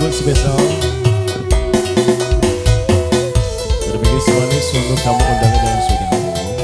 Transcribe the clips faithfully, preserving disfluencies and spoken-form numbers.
lagu spesial berbagai manis untuk kamu undangan yang sudah hadir.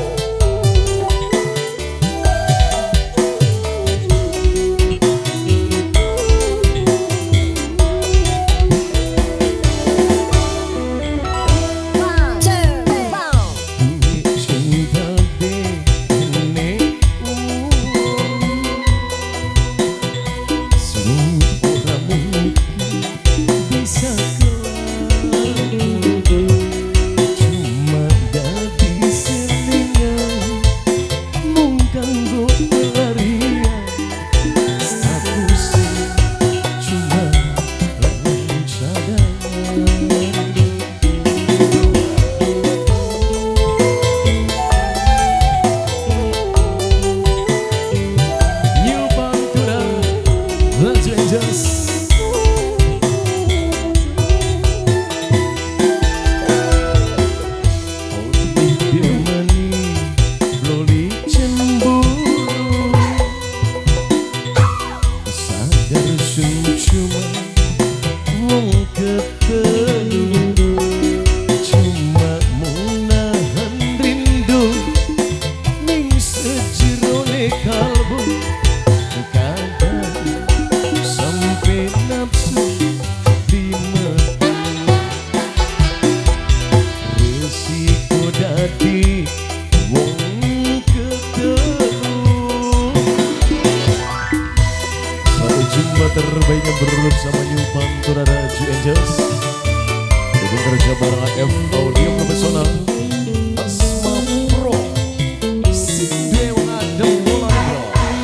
Terbaik yang berlulus sama New Pantura Raju Angels. Dukung kerja bareng A F Audio Profesional Asma Pro Si Dewa Demolado.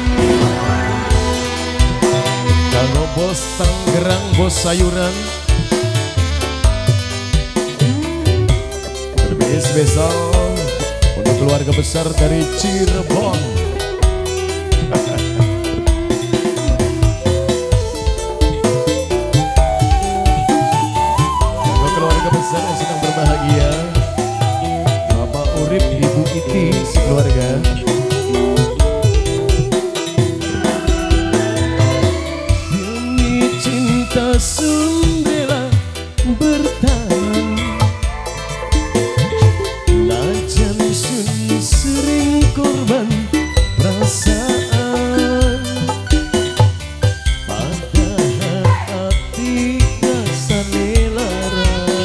Kalau bos Tangerang, bos sayuran terbaik spesial untuk keluarga besar dari Cirebon. Besar yang sedang berbahagia, Bapak Urip, Ibu Iti, sekeluarga. Demi cinta Sundela bertahan, lajan sun sering korban perasaan, pada hati rasa lara.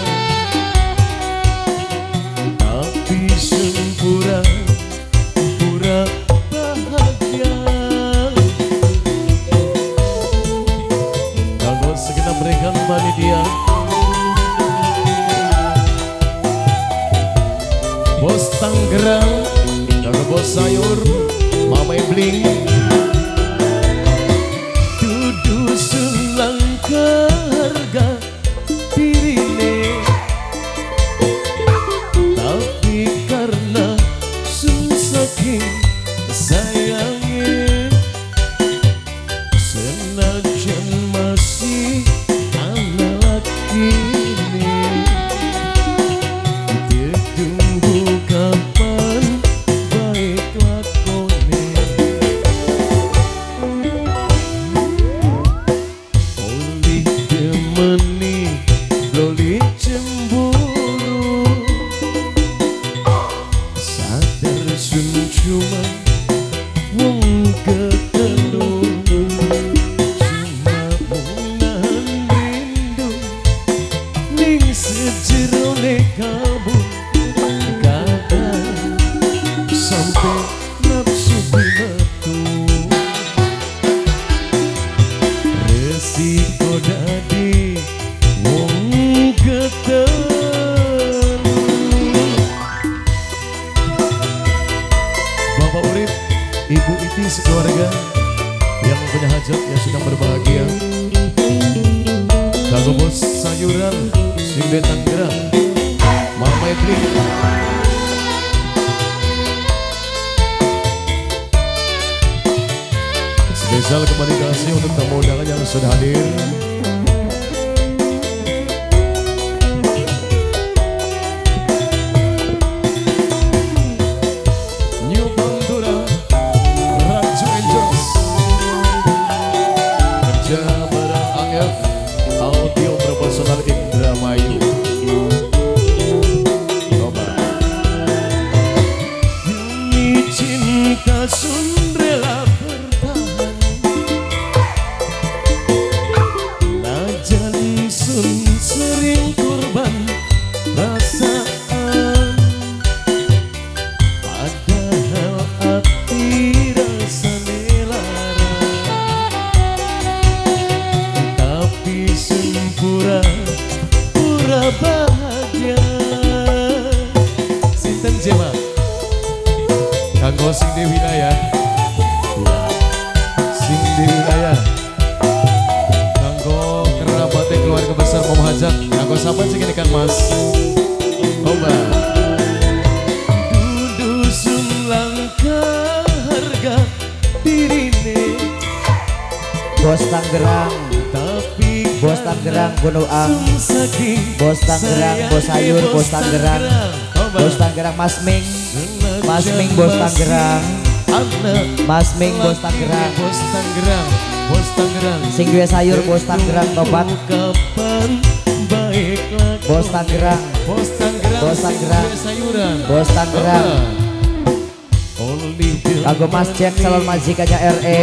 Pura, pura bahagia. Kalau segenap berikan panitia, bos Tangerang, kalau bos sayur, Mama Ebling, dudu selangkah harga dirine. Sayangnya senajan masih anak ini, ditunggu kapan baik lakone. Oli demeni loli cemburu, sadar sun cuma wong ketelu, cuma menahan rindu ning sejerone kalbu. Kadang sampai nafsu metu, resiko dadi wong ketelu. Bapak Urip, Ibu Iti, sekeluarga yang punya hajat yang sedang berbahagia. Kanggo bos sayuran sing de Tangerang, Mama Ebling. Spesial kembali kasih untuk tamu undangan yang sudah hadir. Audio pura bahagia. Sinten jema kanggo sing di wilayah, sing di wilayah kanggo kerabat keluarga besar Om Hajat, kanggo sahabat sing ini kan Mas Oba. Dudusun langkah harga dirine Bos Tangerang, tapi Bos Tangerang Gunung Ang, Bos Tangerang, Bos Sayur, Bos Tangerang, Bos Tangerang Mas Ming, Mas Ming Bos Tangerang, Mas Ming Bos Tangerang, Bos Tangerang, Bos Tangerang, sing duwe sayur Bos Tangerang tobat, Bos Tangerang, Bos Tangerang, Bos Tangerang, sayuran, Bos Tangerang, kanggo Mas Jack calon majikannya R E.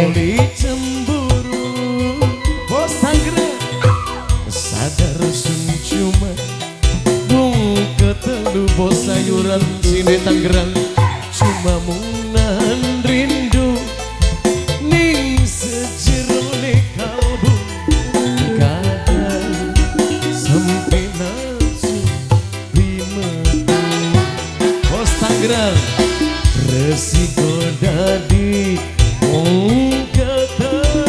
Bos Tangerang, sadar sun cuma bung ketelu bos sayuran sini Tangerang, cuma munan rindu ning sejerone kalbu kadang sampai nafsu rimetu. Bos Tangerang, resiko dadi wong ketelu.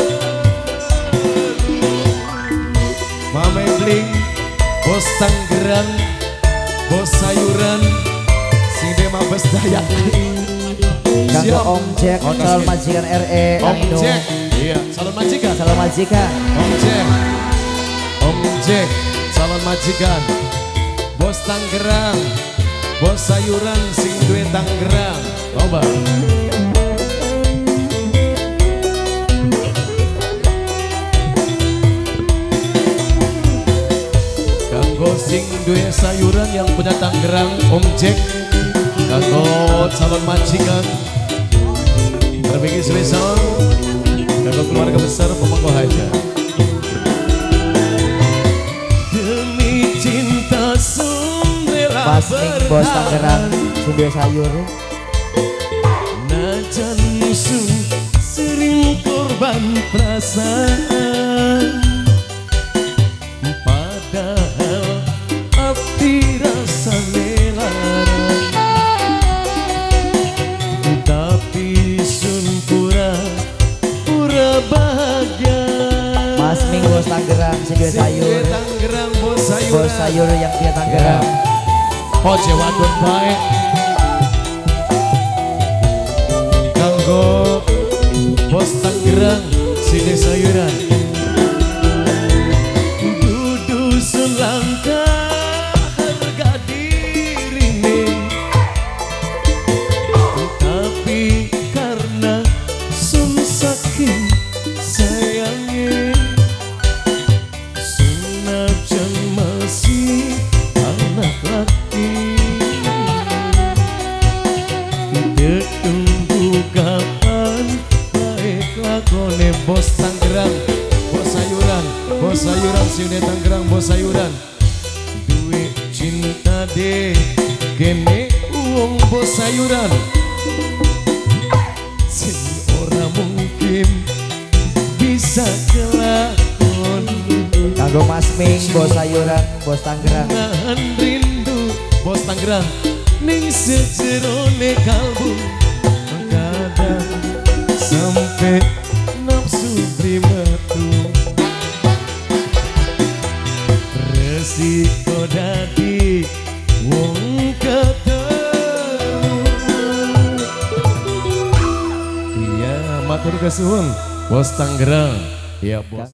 Mame Bling, Bos Tangerang, Bos sayuran, sing de mabes Dayak. Kanggo Om Jack calon majikan R E. Om Jack, iya, calon majikan. Calon majikan. Om Jack, Om Jack, calon majikan. Bos Tangerang, Bos sayuran, sing duwe Tangerang. Coba. Sing duwe sayuran yang punya Tangerang, Om Jack, kanggo calon majikan berbagi spesial kanggo keluarga besar Pemangku Hajat. Demi cinta sumrela Mas Ming Bos Tangerang, sing duwe sayur. Najan sun sering korban perasaan, Mas Ming Bos Tangerang, sing duwe sayur. Tangerang, Bos sayuran. Bos sayur yang dia Tangerang. Oh jewadon baik kanggo Bos Tangerang, sing duwe sayuran. Dudu selangkah harga dirine, tapi karena sun saking sayangnya senajan masih anak laki, ditunggu kapan baik lakone. Bos Tangerang, Bos sayuran, Bos sayuran sini Tangerang, Bos sayuran. Duit cinta deh kene uang Bos sayuran, sing ora mungkin bisa kelakon. Kanggo Mas Ming Bos sayuran, Bos Tangerang. Nahan rindu Bos Tangerang ning sejerone kalbu, kadang sampai nafsu primetu. Resiko dadi wong ketelu. Iya, matur kesuwun Bos Tangerang. Iya, Bos.